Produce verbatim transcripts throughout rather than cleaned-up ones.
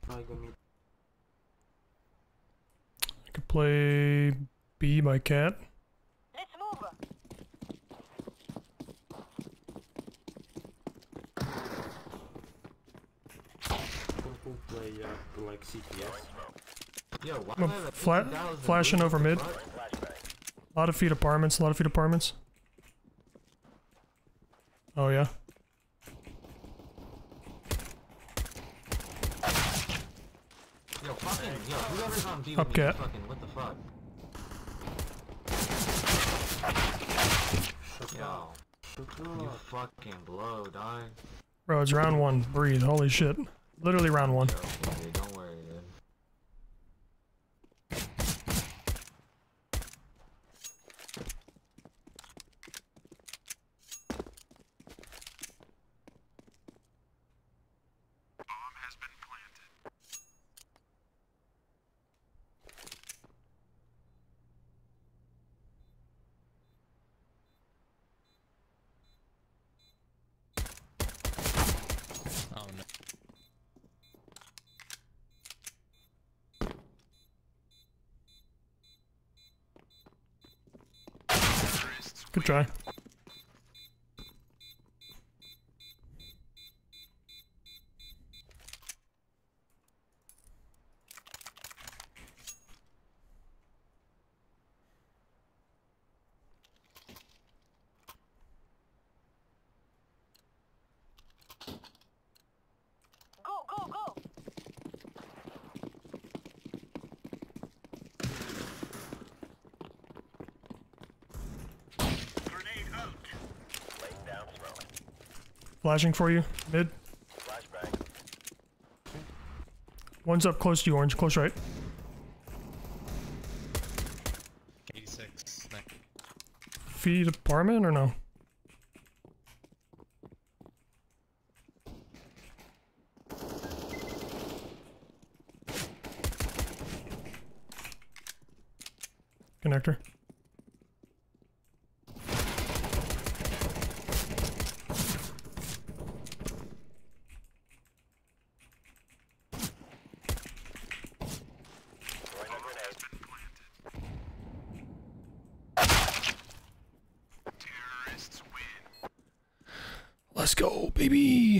I go mid. I could play B by Cat. Let's move. Cool play uh, like C T S. Yo, why I'm flat, flashing over mid. A lot of feet apartments, a lot of feet apartments. Oh yeah. Yo, fucking, yo, whoever's on B Up with me, cat. fucking, what the fuck? Yo, you fucking blow, dog. Bro, it's round one. Breathe. Holy shit. Literally round one. Yo, buddy, don't worry, dude. Oh no. Good try. Go, go, go. Grenade out. Laying down smoke. Flashing for you. Mid. Flashbang. One's up close to you, Orange. Close right. eighty-six. Nick. Feed apartment or no? Connector. Throwing a grenade. Terrorists win. Let's go, baby.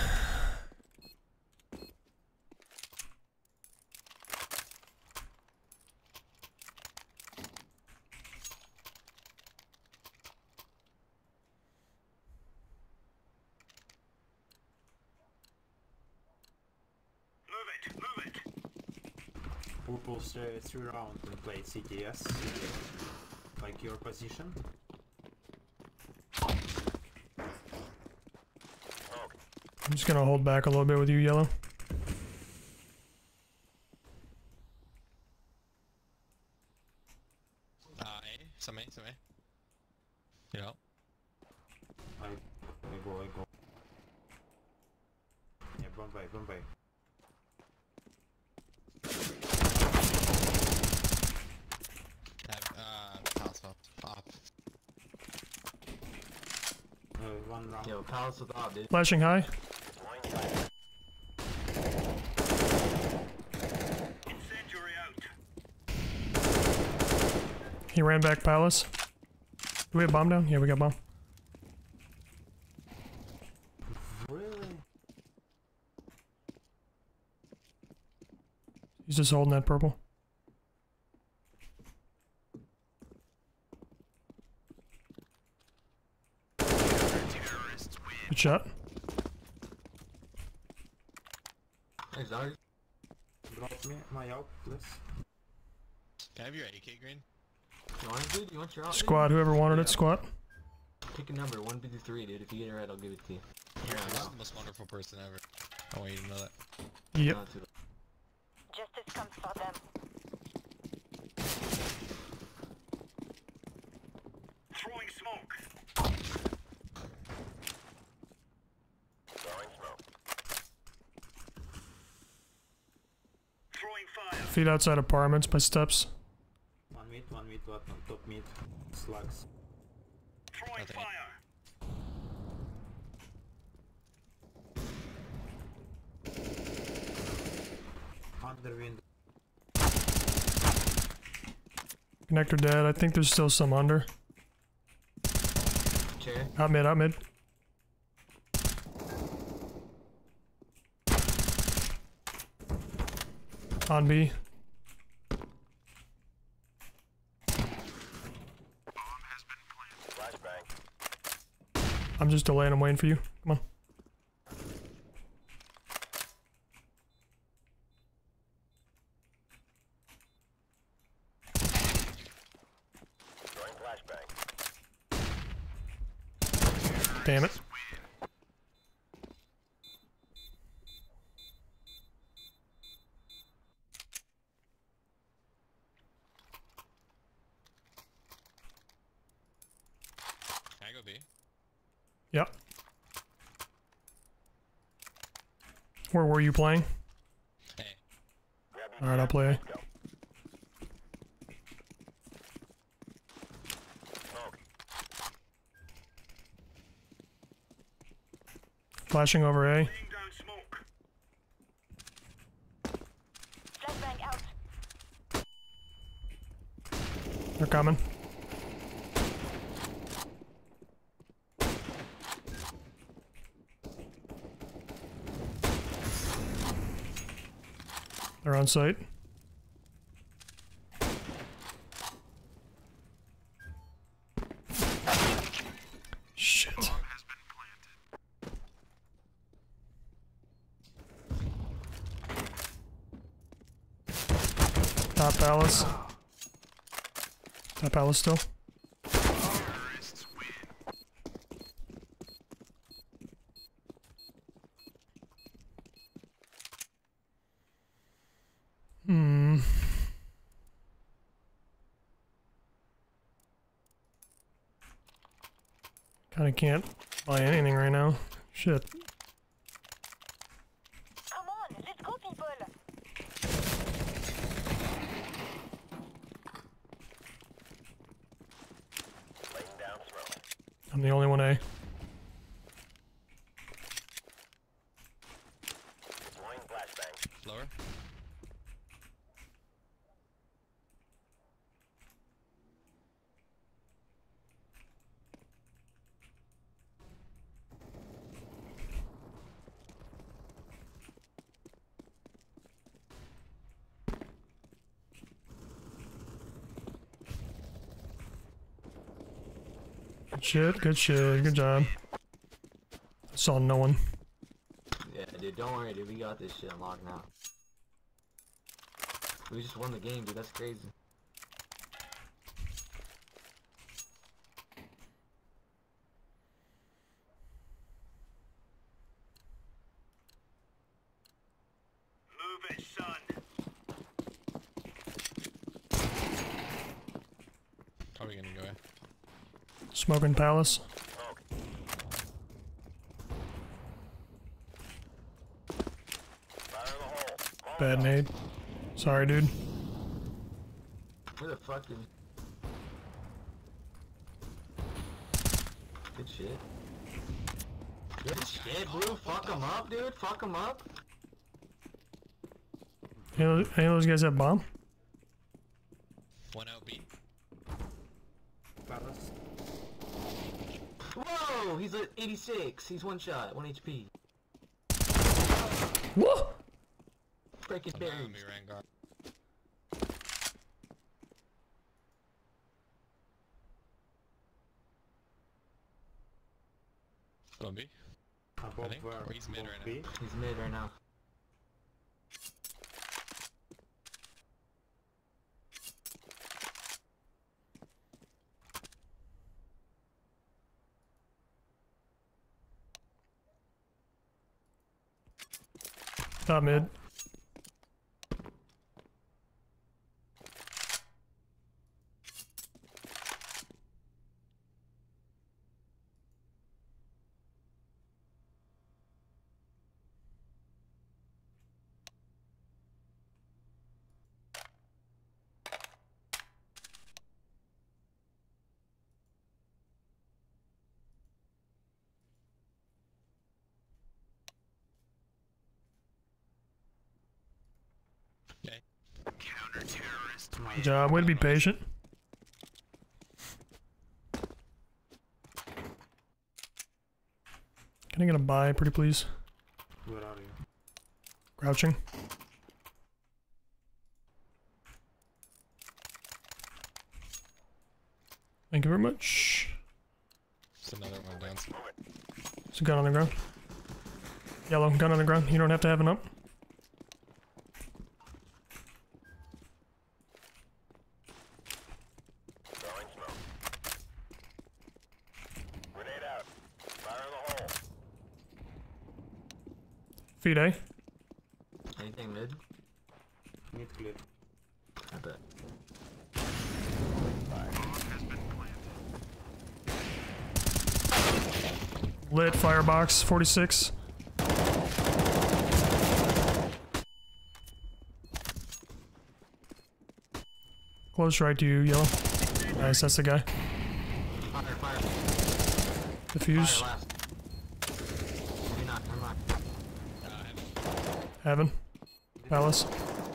Move it, move it. Purple uh, three round and play C T S. Like your position. I'm just gonna hold back a little bit with you, Yellow. Uh, A. Some A, some A. Yeah. I, I go, I go. Yeah, Bombay, Bombay. Have, uh, house up. Pop. Uh, one round. Yo, palace without, dude. Flashing high. Deploying fire. Incendiary out. He ran back palace. Do we have bomb down? Yeah, we got bomb. Really? He's just holding that purple. Terrorists win. Good shot. Hey, Zari. Drop me my out, please. Can I have your A K green? You want it, dude? You want your out? Squad, whoever wanted it, squad. Pick a number, one fifty-three, dude. If you get it right, I'll give it to you. You're just the most wonderful person ever. I want you to know that. Yep. Not too- Justice comes for them. Throwing smoke. Throwing smoke. Throwing fire. Feet outside apartments by steps. One mid, one mid, one on top mid. Slugs. Throwing Nothing. fire. Other window. Connector dead. I think there's still some under. Chair. Out mid, out mid. On B. Flashbang. I'm just delaying. I'm waiting for you. Come on. Throwing flashbang. Damn it. Can I go B? Yep. Where were you playing? Hey. Grab each Alright, I'll play. Let's go. Smoke. Flashing over A. Laying down smoke. Flashbang out. They're coming. They're on site. Shit. Top palace. Top palace still. Terrorists win. Hmm. Kinda can't buy anything right now. Shit. Come on, let's go, people. Laying down smoke. I'm the only one A. Deploying flashbang. Lower. Good shit, good shit, good job. I saw no one. Yeah, dude, don't worry, dude. We got this shit unlocked now. We just won the game, dude. That's crazy. Move it, son. Probably gonna go A. Smoking palace. Smoke. Fire in the hole. Molotov. Bad nade. Sorry, dude. Where the fuck did... Good shit. Good shit, Blue. Fuck him up, dude. Fuck him up. Any of those- any of those guys have bomb? One out B. Palace. Whoa! He's at eighty-six. He's one shot. One H P. Whoa! Freaking One out berries. B, Rengar. Go B. Above think. where? Or he's mid Above right B. He's mid right now. Top mid. My Good job. Way to be patient. Can I get a buy, pretty please? Where are you? Crouching. Thank you very much. There's another one down. There's a gun on the ground. Yellow, gun on the ground. You don't have to have an up. Throwing smoke. Grenade out. Fire in the hole. Feed A. Anything mid? Mid clear. I bet. Lit, firebox, forty-six. Close right to you, yellow. Nice, that's the guy. Fire, fire. Diffuse. Fire last. Maybe not, never mind. Heaven. Palace.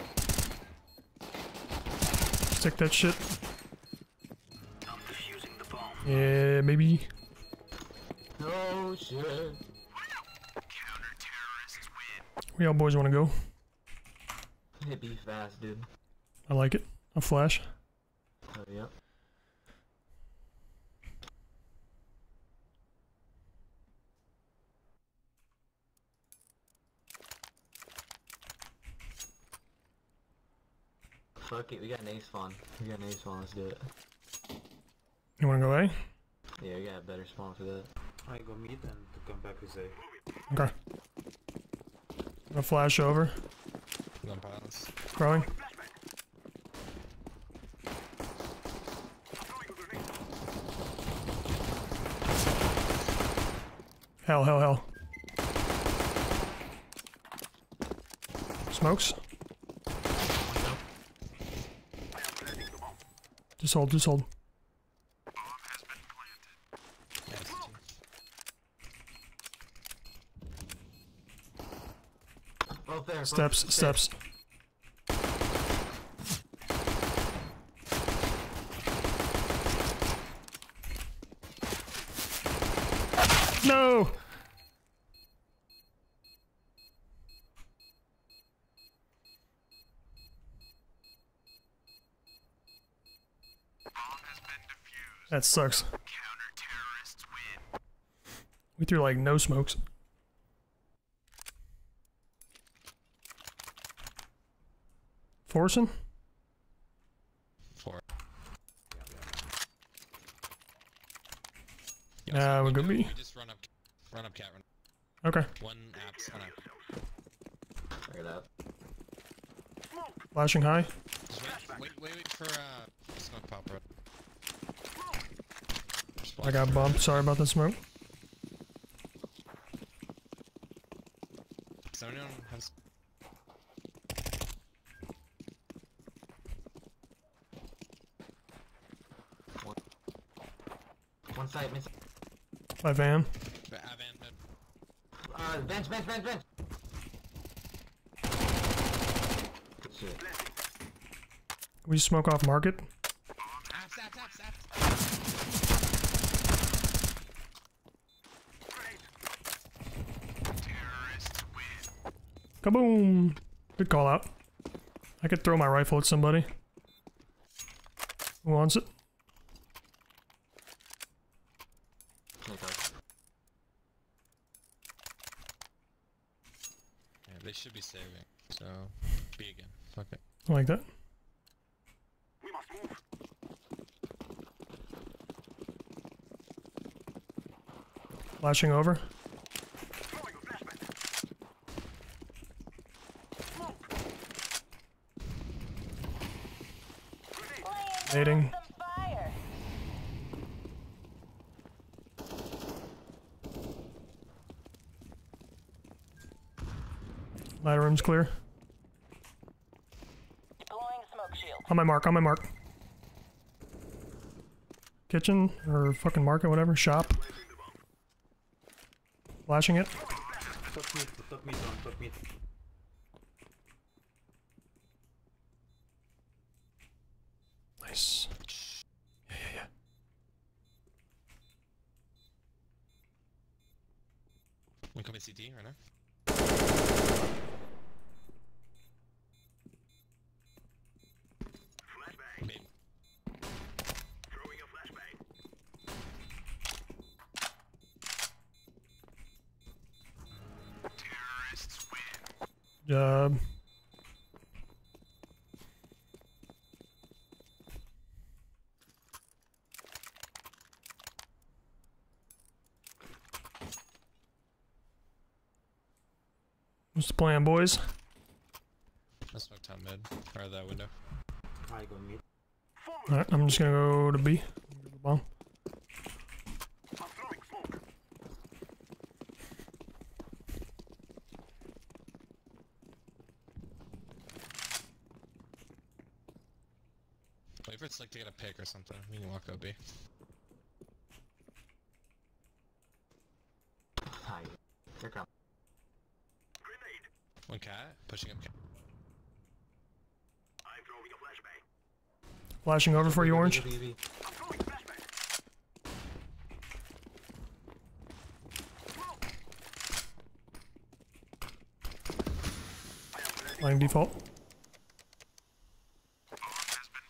Stick that shit. I'm defusing the bomb. Yeah, maybe. No shit. Counter-terrorists win. Where y'all boys want to go? Hit B fast, dude. I like it. A flash. Oh, yep. Fuck it, we got an ace spawn. We got an ace spawn, let's do it. You want to go A? Yeah, we got a better spawn for that. I go mid and to come back with A. Okay. A flash over. One palace. Growing. Hell, hell, hell. Smokes. Just hold, just hold. Yeah, it's two. Both there. both Steps, there. steps. No! That sucks. Counter-terrorists win. We threw like no smokes. Forcing? Four. Nah, we're we gonna do- be- We just run up, run up, cat, run. Okay. One apps, one app. Figure it out. Flashing high. Just wait, wait, wait, wait for uh smoke pop, bro. I got bumped. Sorry about the smoke. Does anyone have s- One side, mid. My van. uh, van mid? Uh, bench, bench, bench, bench. Good shit. Can we smoke off market? Apps, apps, apps, apps. Terrorists win. Kaboom! Good call out. I could throw my rifle at somebody. Who wants it? Okay. Yeah, they should be saving. So, B again. Fuck it. I like that. We must move. Flashing over. Throwing a flashbang. Smoke. Grenade. Nading. Some fire. Ladder room's clear. Deploying smoke shield. On my mark, on my mark. Kitchen, or fucking market, whatever. Shop. Flashing it. Top mid, top mid on, top mid. Nice. Yeah, yeah, yeah. We come in C T right now. Flashbang. Babe. Throwing a flashbang. Terrorists win. Good job. What's the plan, boys? Let's smoke top mid. Or that window. I go mid. Alright, I'm just gonna go to B. Bomb. I'm throwing smoke. Wait for it's like to get a pick or something. We can walk up B. Hi. Here come. Grenade. One cat. Pushing up cat. I'm throwing a flashbang. Flashing over for you, Orange. B, B, B. I'm throwing flashbang. Playing default. Bomb has been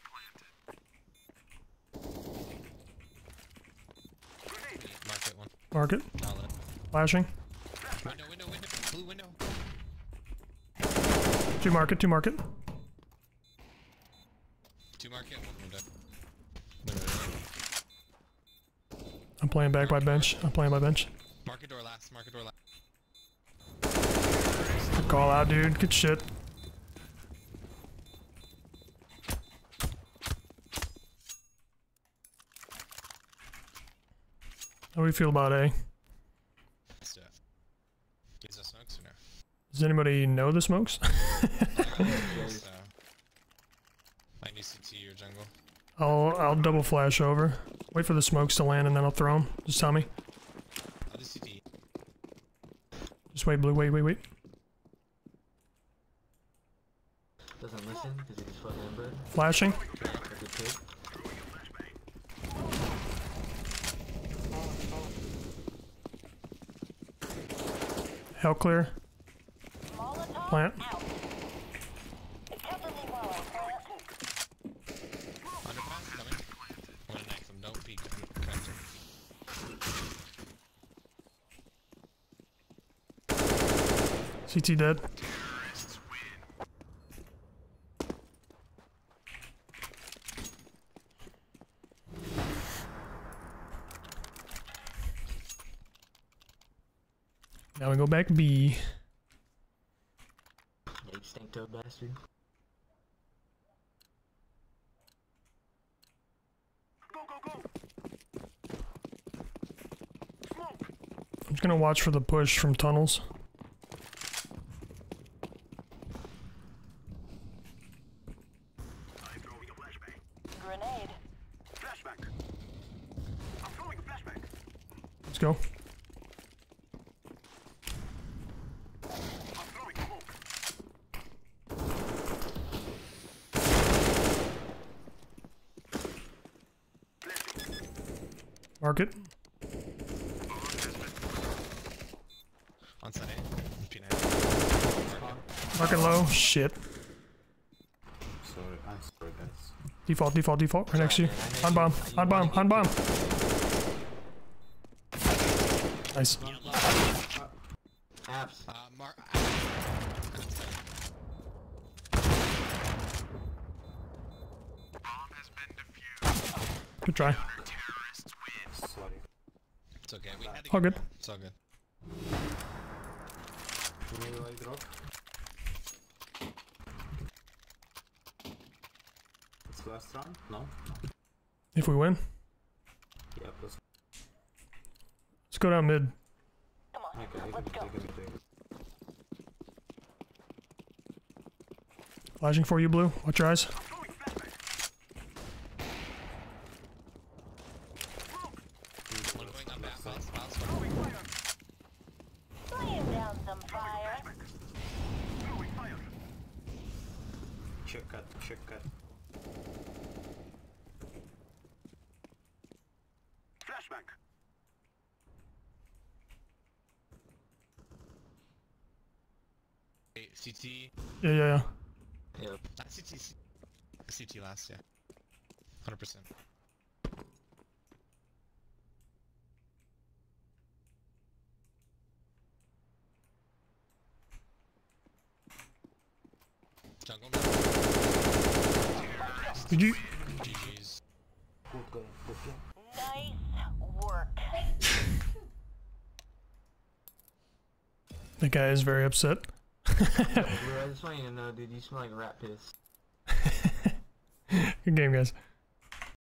planted. Grenade. Market one. Market. Not lit. Flashing. Window, window, window. Blue window. Two market, two market. Two market, one window. Window. I'm playing back by bench. I'm playing by bench. Market door last. Market door last. Good call out, dude. Good shit. How do we feel about A? Stuff. Gives us smokes or no? Does anybody know the smokes? So. I need C T or jungle. I'll I'll double flash over. Wait for the smokes to land and then I'll throw them. Just tell me. I'll do C T. Just wait, blue. Wait, wait, wait. Doesn't listen because he just fucking inbred. Flashing. Like a pig. Hell clear. Molotov Plant. out. Cover me while I plant. Underpass coming. I'm gonna knife him. Don't peek. Connector. C T dead. Terrorists win. Now we go back B. Yeah, you stink toad bastard. Go, go, go. Smoke. I'm just gonna watch for the push from tunnels. I'm throwing a flashbang. Grenade. Flashbang. I'm throwing a flashbang. Let's go. I'm throwing smoke. Market. On side A. P nine. Market low. Shit. Sorry, I'm sorry guys. Default, default, default. Right next to you. On bomb. On bomb. On bomb. Nice. Apps. Uh, Mar. Bomb has been defused. Good try. Terrorists win. Sorry. It's okay. We had to All get good. more. It's all good. Can you like drop? It's last round? No? If we win, Yeah, plus. let's go down mid. Come on, Okay, I let's can go. take it, take it. Flashing for you, blue. Watch your eyes. I'm throwing flashbang. One going on back. Fast, fast. Throwing fire. Laying down some fire. Throwing fire. Check cut, check cut. Wait, C T. Yeah, yeah, yeah. Yep. Not C T. C- C T last, yeah. one hundred percent. Jungle man. Did you? G G's. Good guy, good guy. Nice work. The guy is very upset. Blue, I just want you to know, dude, you smell like rat piss. Good game, guys.